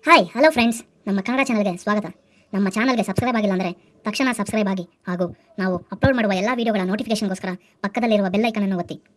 Hi hello friends, ನಮ್ಮ ಕನ್ನಡ ಚಾನಲ್ಗೆ ಸ್ವಾಗತ. ನಮ್ಮ ಚಾನಲ್ಗೆ ಸಬ್ಸ್ಕ್ರೈಬ್ ಆಗಿಲ್ಲ ಅಂದರೆ ತಕ್ಷಣ ಸಬ್ಸ್ಕ್ರೈಬ್ ಆಗಿ ಹಾಗೂ ನಾವು ಅಪ್ಲೋಡ್ ಮಾಡುವ ಎಲ್ಲ ವಿಡಿಯೋಗಳ ನೋಟಿಫಿಕೇಶನ್ಗೋಸ್ಕರ ಪಕ್ಕದಲ್ಲಿರುವ ಬೆಲ್ ಐಕನ್ ಅನ್ನು ಒತ್ತಿ.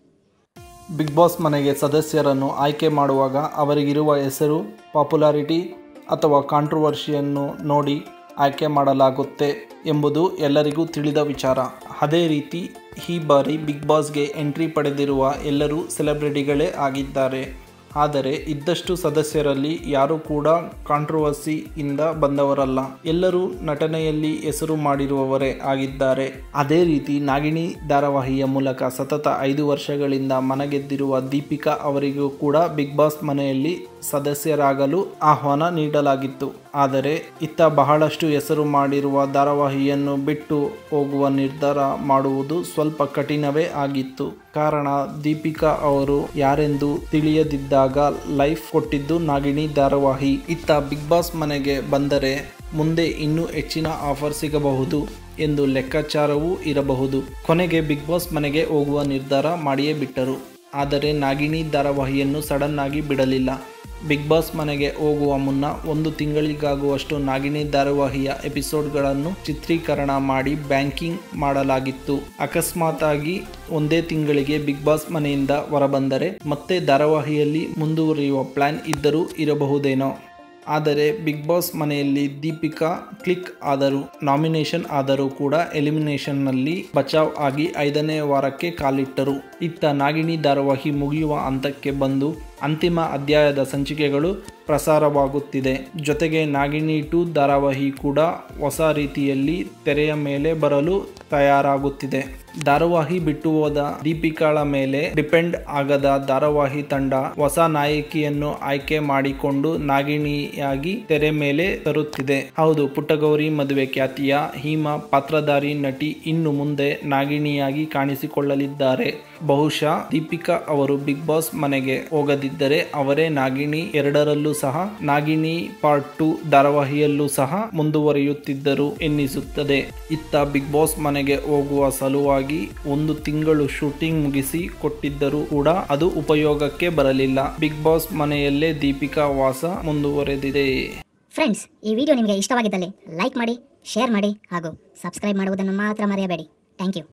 ಬಿಗ್ ಬಾಸ್ ಮನೆಗೆ ಸದಸ್ಯರನ್ನು ಆಯ್ಕೆ ಮಾಡುವಾಗ ಅವರಿಗಿರುವ ಹೆಸರು, ಪಾಪ್ಯುಲಾರಿಟಿ ಅಥವಾ ಕಾಂಟ್ರವರ್ಷಿಯನ್ನು ನೋಡಿ ಆಯ್ಕೆ ಮಾಡಲಾಗುತ್ತೆ ಎಂಬುದು ಎಲ್ಲರಿಗೂ ತಿಳಿದ ವಿಚಾರ. ಅದೇ ರೀತಿ ಈ ಬಾರಿ ಬಿಗ್ ಬಾಸ್ಗೆ ಎಂಟ್ರಿ ಪಡೆದಿರುವ ಎಲ್ಲರೂ ಸೆಲೆಬ್ರಿಟಿಗಳೇ ಆಗಿದ್ದಾರೆ. ಆದರೆ ಇದ್ದಷ್ಟು ಸದಸ್ಯರಲ್ಲಿ ಯಾರೂ ಕೂಡ ಕಾಂಟ್ರವರ್ಸಿಯಿಂದ ಬಂದವರಲ್ಲ. ಎಲ್ಲರೂ ನಟನೆಯಲ್ಲಿ ಹೆಸರು ಮಾಡಿರುವವರೇ ಆಗಿದ್ದಾರೆ. ಅದೇ ರೀತಿ ನಾಗಿಣಿ ಧಾರಾವಾಹಿಯ ಮೂಲಕ ಸತತ 5 ವರ್ಷಗಳಿಂದ ಮನಗೆದ್ದಿರುವ ದೀಪಿಕಾ ಅವರಿಗೂ ಕೂಡ ಬಿಗ್ ಬಾಸ್ ಮನೆಯಲ್ಲಿ ಸದಸ್ಯರಾಗಲು ಆಹ್ವಾನ ನೀಡಲಾಗಿತ್ತು. ಆದರೆ ಇತ್ತ ಬಹಳಷ್ಟು ಹೆಸರು ಮಾಡಿರುವ ಧಾರಾವಾಹಿಯನ್ನು ಬಿಟ್ಟು ಹೋಗುವ ನಿರ್ಧಾರ ಮಾಡುವುದು ಸ್ವಲ್ಪ ಕಠಿಣವೇ ಆಗಿತ್ತು. ಕಾರಣ, ದೀಪಿಕಾ ಅವರು ಯಾರೆಂದು ತಿಳಿಯದಿದ್ದಾಗ ಲೈಫ್ ಕೊಟ್ಟಿದ್ದು ನಾಗಿಣಿ ಧಾರಾವಾಹಿ. ಇತ್ತ ಬಿಗ್ ಬಾಸ್ ಮನೆಗೆ ಬಂದರೆ ಮುಂದೆ ಇನ್ನೂ ಹೆಚ್ಚಿನ ಆಫರ್ ಸಿಗಬಹುದು ಎಂದು ಲೆಕ್ಕಾಚಾರವೂ ಇರಬಹುದು. ಕೊನೆಗೆ ಬಿಗ್ ಬಾಸ್ ಮನೆಗೆ ಹೋಗುವ ನಿರ್ಧಾರ ಮಾಡಿಯೇ ಬಿಟ್ಟರು. ಆದರೆ ನಾಗಿಣಿ ಧಾರಾವಾಹಿಯನ್ನು ಸಡನ್ ಆಗಿ ಬಿಡಲಿಲ್ಲ. ಬಿಗ್ ಬಾಸ್ ಮನೆಗೆ ಹೋಗುವ ಮುನ್ನ 1 ತಿಂಗಳಿಗಾಗುವಷ್ಟು ನಾಗಿಣಿ ಧಾರಾವಾಹಿಯ ಎಪಿಸೋಡ್ಗಳನ್ನು ಚಿತ್ರೀಕರಣ ಮಾಡಿ ಬ್ಯಾಂಕಿಂಗ್ ಮಾಡಲಾಗಿತ್ತು. ಅಕಸ್ಮಾತ್ ಆಗಿ 1 ತಿಂಗಳಿಗೆ ಬಿಗ್ ಬಾಸ್ ಮನೆಯಿಂದ ಹೊರಬಂದರೆ ಮತ್ತೆ ಧಾರಾವಾಹಿಯಲ್ಲಿ ಮುಂದುವರಿಯುವ ಪ್ಲಾನ್ ಇದ್ದರೂ ಇರಬಹುದೇನೋ. ಆದರೆ ಬಿಗ್ ಬಾಸ್ ಮನೆಯಲ್ಲಿ ದೀಪಿಕಾ ಕ್ಲಿಕ್ ಆದರು. ನಾಮಿನೇಷನ್ ಆದರೂ ಕೂಡ ಎಲಿಮಿನೇಷನ್ನಲ್ಲಿ ಬಚಾವ್ ಆಗಿ 5ನೇ ವಾರಕ್ಕೆ ಕಾಲಿಟ್ಟರು. ಇತ್ತ ನಾಗಿಣಿ ಧಾರಾವಾಹಿ ಮುಗಿಯುವ ಹಂತಕ್ಕೆ ಬಂದು ಅಂತಿಮ ಅಧ್ಯಾಯದ ಸಂಚಿಕೆಗಳು ಪ್ರಸಾರವಾಗುತ್ತಿದೆ. ಜೊತೆಗೆ ನಾಗಿಣಿ 2 ಧಾರಾವಾಹಿ ಕೂಡ ಹೊಸ ರೀತಿಯಲ್ಲಿ ತೆರೆಯ ಮೇಲೆ ಬರಲು ತಯಾರಾಗುತ್ತಿದೆ. ಧಾರಾವಾಹಿ ಬಿಟ್ಟು ಹೋದ ದೀಪಿಕಾಳ ಮೇಲೆ ಡಿಪೆಂಡ್ ಆಗದ ಧಾರಾವಾಹಿ ತಂಡ ಹೊಸ ನಾಯಕಿಯನ್ನು ಆಯ್ಕೆ ಮಾಡಿಕೊಂಡು ನಾಗಿಣಿಯಾಗಿ ತೆರೆ ಮೇಲೆ ತರುತ್ತಿದೆ. ಹೌದು, ಪುಟ್ಟಗೌರಿ ಮದುವೆ ಖ್ಯಾತಿಯ ಹಿಮಾ ಪಾತ್ರಧಾರಿ ನಟಿ ಇನ್ನು ಮುಂದೆ ನಾಗಿಣಿಯಾಗಿ ಕಾಣಿಸಿಕೊಳ್ಳಲಿದ್ದಾರೆ. ಬಹುಶಃ ದೀಪಿಕಾ ಅವರು ಬಿಗ್ ಬಾಸ್ ಮನೆಗೆ ಹೋಗದಿದ್ದರೆ ಅವರೇ ನಾಗಿಣಿ 2ರಲ್ಲೂ ಸಹ, ನಾಗಿಣಿ ಪಾರ್ಟ್ 2 ಧಾರಾವಾಹಿಯಲ್ಲೂ ಸಹ ಮುಂದುವರಿಯುತ್ತಿದ್ದರು ಎನ್ನಿಸುತ್ತದೆ. ಇತ್ತ ಬಿಗ್ ಬಾಸ್ ಮನೆಗೆ ಹೋಗುವ ಸಲುವಾಗಿ 1 ತಿಂಗಳು ಶೂಟಿಂಗ್ ಮುಗಿಸಿ ಕೊಟ್ಟಿದ್ದರೂ ಕೂಡ ಅದು ಉಪಯೋಗಕ್ಕೆ ಬರಲಿಲ್ಲ. ಬಿಗ್ ಬಾಸ್ ಮನೆಯಲ್ಲೇ ದೀಪಿಕಾ ವಾಸ ಮುಂದುವರೆದಿದೆ. ಫ್ರೆಂಡ್ಸ್, ಈ ವಿಡಿಯೋ ನಿಮಗೆ ಇಷ್ಟವಾಗಿದ್ದಲ್ಲಿ ಲೈಕ್ ಮಾಡಿ, ಶೇರ್ ಮಾಡಿ ಹಾಗೂ ಸಬ್ಸ್ಕ್ರೈಬ್ ಮಾಡುವುದನ್ನು ಮಾತ್ರ ಮರೆಯಬೇಡಿ. Thank you.